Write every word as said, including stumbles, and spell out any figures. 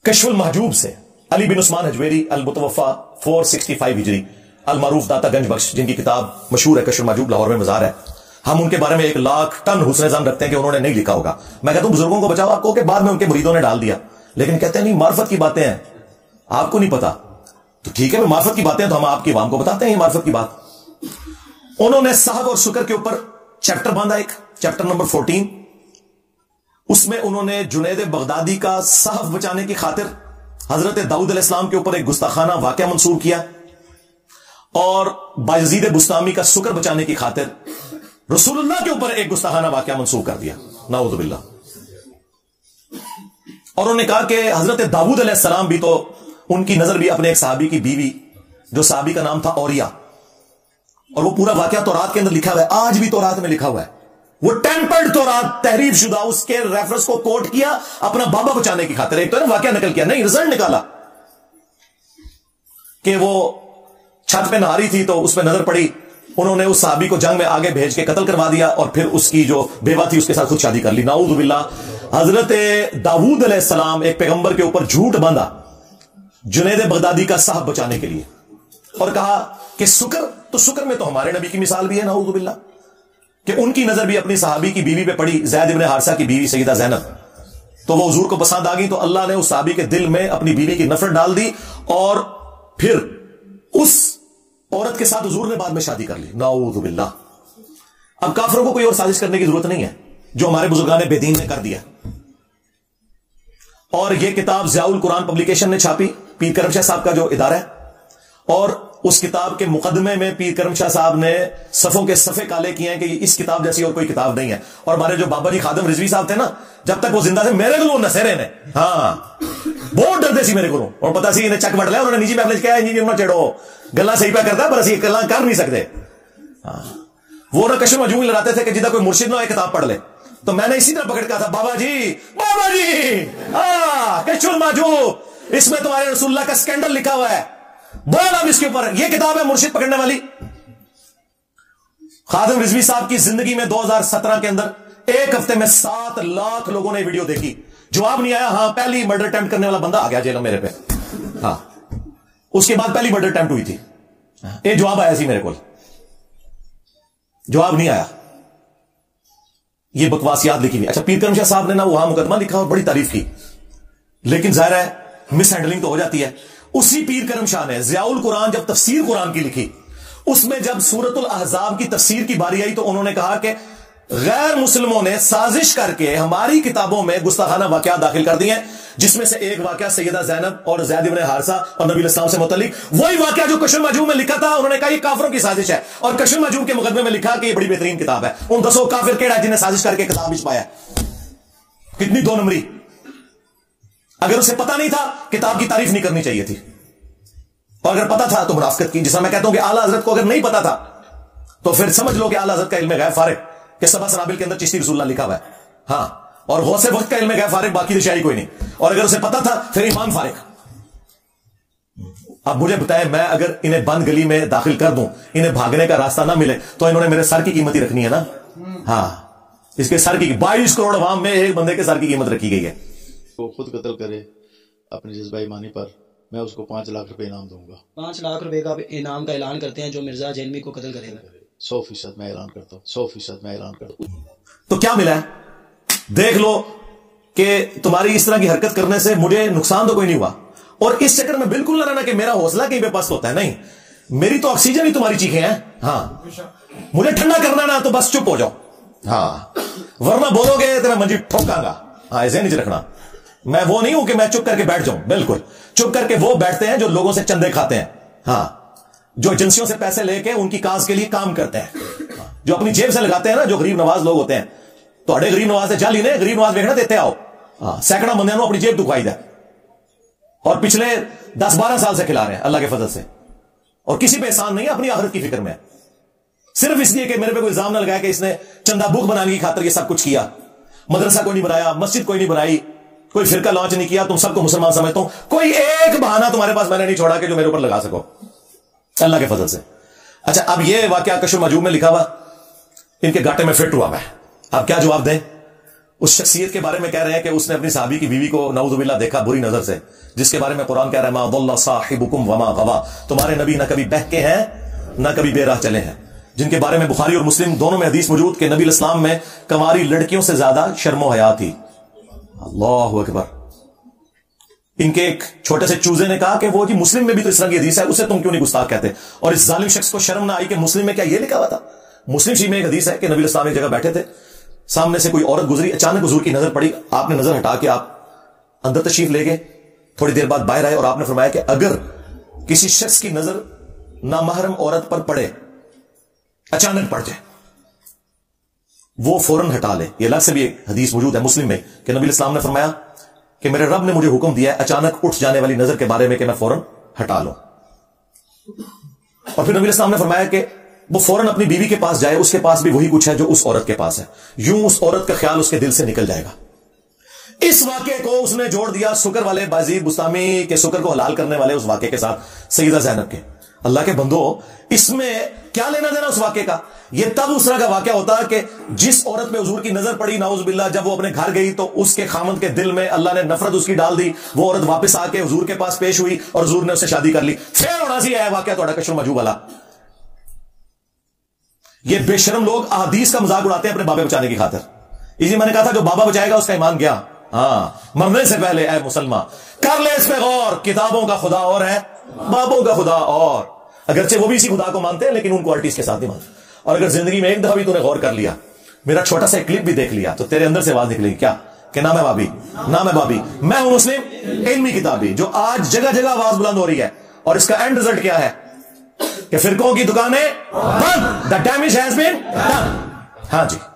کشف المحجوب سے علی بن عثمان حجویری المتوفا چار سو پچاس ہجری المعروف داتا گنج بخش، جن کی کتاب مشہور ہے کشف المحجوب، لاہور میں مزار ہے. ہم ان کے بارے میں ایک لاکھ ٹن حسن ظن رکھتے ہیں کہ انہوں نے نہیں لکھا ہوگا. میں کہتا ہوں بزرگوں کو بچاؤ، آپ کو کہ بعد میں ان کے مریدوں نے ڈال دیا، لیکن کہتے ہیں نہیں معرفت کی باتیں ہیں، آپ کو نہیں پتا. تو ٹھیک ہے، معرفت کی باتیں ہیں تو ہم آپ کی عوام کو بتاتے ہیں یہ معرفت کی بات. انہوں نے صحب اور شکر کے اوپر چیپٹر باندھا، ایک چیپٹر نمبر فورٹین. اس میں انہوں نے جنید بغدادی کا صحف بچانے کی خاطر حضرت داؤد علیہ السلام کے اوپر ایک گستاخانہ واقعہ منسوب کیا، اور بایزید بستامی کا شکر بچانے کی خاطر رسول اللہ کے اوپر ایک گستاخانہ واقعہ منسوب کر دیا، نعوذ باللہ. اور انہوں نے کہا کہ حضرت داؤد علیہ السلام بھی تو، ان کی نظر بھی اپنے ایک صحابی کی بیوی، جو صحابی کا نام تھا اوریا، اور وہ پورا واقعہ تورات کے اندر لکھا ہوا ہے، آج بھی تورات میں لکھا ہوا ہے. وہ ٹیمپرڈ تورات، تحریف شدہ، اس کے ریفرنس کو کوٹ کیا اپنا بابا بچانے کی خاطر. ایک تو ہے واقعہ نقل کیا، نہیں رزلٹ نکالا کہ وہ چھت پہ نہاری تھی تو اس پہ نظر پڑی، انہوں نے اس صحابی کو جنگ میں آگے بھیج کے قتل کروا دیا، اور پھر اس کی جو بیوہ تھی اس کے ساتھ خود شادی کر لی، نعوذ باللہ. حضرت داؤد علیہ السلام ایک پیغمبر کے اوپر جھوٹ باندھا جنید بغدادی کا صحب بچانے کے لیے، اور کہا کہ شکر تو شکر میں تو ہمارے نبی کی مثال بھی ہے، نعوذ باللہ، کہ ان کی نظر بھی اپنی صحابی کی بیوی پہ پڑی، زید ابن حارثہ کی بیوی سیدہ زینب، تو وہ حضور کو پسند آ گئی، تو اللہ نے اس صحابی کے دل میں اپنی بیوی کی نفرت ڈال دی، اور پھر اس عورت کے ساتھ حضور نے بعد میں شادی کر لی، نعوذ باللہ. اب کافروں کو کوئی اور سازش کرنے کی ضرورت نہیں ہے، جو ہمارے بزرگان بے دین نے کر دیا. اور یہ کتاب ضیاء القرآن پبلیکیشن نے چھاپی، پیر کرم شاہ صاحب کا جو ادارہ ہے، اور اس کتاب کے مقدمے میں پیر کرم شاہ صاحب نے صفوں کے صفحے کالے کیے ہیں کہ اس کتاب جیسی اور کوئی کتاب نہیں ہے. اور ہمارے جو بابا جی خادم رضوی صاحب تھے نا، جب تک وہ زندہ تھے میرے کو نسیرے نے ہاں بہت ڈرتے سی میرے کو، اور پتا سی انہیں چک بٹ لیا، انہوں نے نجی محفل کیا انجینئر نہ چڑھو، گلا صحیح پہ کرتا ہے پر اسی گلا کر نہیں سکتے. ہاں وہ نہ کشف مجموعی لڑاتے تھے کہ جدہ کوئی مرشد نہ ہو کتاب پڑھ لے. تو میں نے اسی طرح پکڑ کہا تھا، بابا جی بابا جی ہاں کشف المحجوب، اس میں تمہارے رسول اللہ کا سکینڈل لکھا ہوا ہے، بول اب اس کے اوپر. یہ کتاب ہے مرشد پکڑنے والی. خادم رضوی صاحب کی زندگی میں دو ہزار سترہ کے اندر ایک ہفتے میں سات لاکھ لوگوں نے ویڈیو دیکھی، جواب نہیں آیا. ہاں پہلی مرڈر اٹیمپٹ کرنے والا بندہ آ گیا جیل میرے پہ، ہاں اس کے بعد پہلی مرڈر اٹیمپٹ ہوئی تھی، یہ جواب آیا سی میرے کو، جواب نہیں آیا. یہ بکواسیات لکھی ہوئی. اچھا پیر کرم شاہ صاحب نے نا وہاں مقدمہ لکھا اور بڑی تعریف کی، لیکن ظاہر ہے مس ہینڈلنگ تو ہو جاتی ہے. اسی پیر کرم شاہ نے ضیاء القرآن جب تفسیر قرآن کی لکھی، اس میں جب سورۃ الاحزاب کی تفسیر کی باری آئی تو انہوں نے کہا کہ غیر مسلموں نے سازش کر کے ہماری کتابوں میں گستاخانہ واقعات داخل کر دیے ہیں، جس میں سے ایک واقعہ سیدہ زینب اور زید ابن حارثہ اور نبی علیہ السلام سے متعلق وہی واقعہ جو کشف المحجوب میں لکھا تھا. انہوں نے کہا یہ کافروں کی سازش ہے، اور کشف المحجوب کے مقدمے میں لکھا کہ یہ بڑی بہترین کتاب ہے. ان دسو کافر کیڑا ہے جنہیں سازش کر کے کتاب بچ پایا؟ کتنی دو نمبری. اگر اسے پتا نہیں تھا کتاب کی تعریف نہیں کرنی چاہیے تھی، اور اگر پتا تھا تو منافقت کی. جس طرح میں کہتا ہوں کہ اعلیٰ حضرت کو اگر نہیں پتا تھا تو پھر سمجھ لو کہ اعلیٰ حضرت کا علم غیب فارغ، کہ سبا سنابل کے اندر چشتی رسول اللہ لکھا ہوا ہے، ہاں، اور غوث وقت کا علم غیب فارغ، باقی تو شاہی کوئی نہیں. اور اگر اسے پتا تھا پھر ایمان فارغ. اب مجھے بتائیں، میں اگر انہیں بند گلی میں داخل کر دوں، انہیں بھاگنے کا راستہ نہ ملے، تو انہوں نے میرے سر کی قیمت ہی رکھنی ہے نا. ہاں اس کے سر کی بائیس کروڑ عوام میں ایک بندے کے سر کی قیمت رکھی گئی ہے. وہ خود قتل کرے اپنی جذبہ ایمانی پر، میں اس کو پانچ لاکھ روپے انعام دوں گا. پانچ لاکھ روپے کا انعام کا اعلان کرتے ہیں جو مرزا جیلمی کو قتل کرے گا. سو فیصد میں اعلان کرتا ہوں، سو فیصد میں اعلان کرتا ہوں. تو کیا ملا ہے؟ دیکھ لو کہ تمہاری اس طرح کی حرکت کرنے سے مجھے نقصان تو کوئی نہیں ہوا، اور اس چکر میں بالکل نہ رہنا کہ میرا حوصلہ کہیں پہ پست ہوتا ہے. نہیں، میری تو آکسیجن ہی تمہاری چیخیں ہیں. ہاں مجھے ٹھنڈا کرنا نا تو بس چپ ہو جاؤ، ہاں ورنہ بولو گے تو میں منجی ٹھوکاں گا. ہاں ایسے نہیں رکھنا. میں وہ نہیں ہوں کہ میں چپ کر کے بیٹھ جاؤں، بالکل چپ کر کے وہ بیٹھتے ہیں جو لوگوں سے چندے کھاتے ہیں، ہاں جو ایجنسیوں سے پیسے لے کے ان کی کاز کے لیے کام کرتے ہیں، جو اپنی جیب سے لگاتے ہیں نا، جو غریب نواز لوگ ہوتے ہیں. تو اڑے غریب نواز سے جالی نے غریب نواز دیکھنا دیتے آؤ، ہاں سینکڑا بندے نو اپنی جیب دکھائی دے، اور پچھلے دس بارہ سال سے کھلا رہے ہیں اللہ کے فضل سے، اور کسی پہ احسان نہیں ہے، اپنی آخرت کی فکر میں ہے. صرف اس لیے کہ میرے پہ کوئی الزام نہ لگایا کہ اس نے چندہ بک بنانے کی خاطر یہ سب کچھ کیا. مدرسہ کوئی نہیں بنایا، مسجد کوئی نہیں بنائی، کوئی فرقہ لانچ نہیں کیا. تم سب کو مسلمان سمجھتا ہوں، کوئی ایک بہانہ تمہارے پاس میں نے نہیں چھوڑا کہ جو میرے اوپر لگا سکو اللہ کے فضل سے. اچھا اب یہ واقعہ کشف المحجوب میں لکھا ہوا ان کے گاٹے میں فٹ ہوا ہے. اب کیا جواب دیں؟ اس شخصیت کے بارے میں کہہ رہے ہیں کہ اس نے اپنی صحابی کی بیوی کو نعوذ باللہ دیکھا بری نظر سے، جس کے بارے میں قرآن کہہ رہا ہے ما ضل صاحبکم وما غوا، تمہارے نبی نہ کبھی بہکے ہیں نہ کبھی بے راہ چلے ہیں، جن کے بارے میں بخاری اور مسلم دونوں میں حدیث موجود کہ نبی علیہ السلام میں کنواری لڑکیوں سے زیادہ شرم و حیا تھی. اللہ اکبر. ان کے ایک چھوٹے سے چوزے نے کہا کہ وہ جی مسلم میں بھی تو اس طرح کی حدیث ہے، اسے تم کیوں نہیں گستاخ کہتے؟ اور اس ظالم شخص کو شرم نہ آئی کہ مسلم میں کیا یہ لکھا ہوا تھا؟ مسلم شریف میں ایک حدیث ہے کہ نبی علیہ السلام ایک جگہ بیٹھے تھے، سامنے سے کوئی عورت گزری، اچانک حضور کی نظر پڑی، آپ نے نظر ہٹا کے آپ اندر تشریف لے گئے، تھوڑی دیر بعد باہر آئے اور آپ نے فرمایا کہ اگر کسی شخص کی نظر نامحرم عورت پر پڑے، اچانک پڑ جائے، وہ فوراً ہٹا لے. یہ الگ سے بھی ایک حدیث موجود ہے مسلم میں کہ نبی علیہ السلام نے فرمایا کہ میرے رب نے مجھے حکم دیا ہے اچانک اٹھ جانے والی نظر کے بارے میں کہ میں فوراً ہٹا لوں. اور پھر نبی علیہ السلام نے فرمایا کہ وہ فوراً اپنی بیوی کے پاس جائے، اس کے پاس بھی وہی کچھ ہے جو اس عورت کے پاس ہے، یوں اس عورت کا خیال اس کے دل سے نکل جائے گا. اس واقعے کو اس نے جوڑ دیا سکر والے بازید بستامی کے سکر کو حلال کرنے والے اس واقعے کے ساتھ سیدہ زینب کے. اللہ کے بندو، اس میں کیا لینا دینا اس واقعے کا؟ یہ تب اس طرح کا واقعہ ہوتا کہ جس عورت پہ حضور کی نظر پڑی نعوذ باللہ، جب وہ اپنے گھر گئی تو اس کے خامند کے دل میں اللہ نے نفرت اس کی ڈال دی، وہ عورت واپس آ کے حضور کے پاس پیش ہوئی اور حضور نے اس سے شادی کر لی. پھر ہونا سی ہے واقعہ تھوڑا کشر مجوب والا. یہ بے شرم لوگ احادیث کا مذاق اڑاتے ہیں اپنے بابے بچانے کی خاطر. اسی میں نے کہا تھا جو بابا بچائے گا اس کا ایمان گیا. ہاں، مرنے سے پہلے اے مسلمان کر لے اس پہ غور، کتابوں کا خدا اور ہے بابوں کا خدا اور. اگرچہ وہ بھی اسی خدا کو مانتے ہیں لیکن ان کوالٹیز کے ساتھ نہیں مانتے. اور اگر زندگی میں ایک دفعہ بھی تو نے غور کر لیا، میرا چھوٹا سا کلپ بھی دیکھ لیا، تو تیرے اندر سے آواز نکلے گی کیا کہ نام ہے بابی، نام ہے بابی. میں ہوں مسلم علمی کتابی جو آج جگہ جگہ آواز بلند ہو رہی ہے، اور اس کا اینڈ رزلٹ کیا ہے کہ فرقوں کی دکانیں بند. The damage has been done. ہاں جی.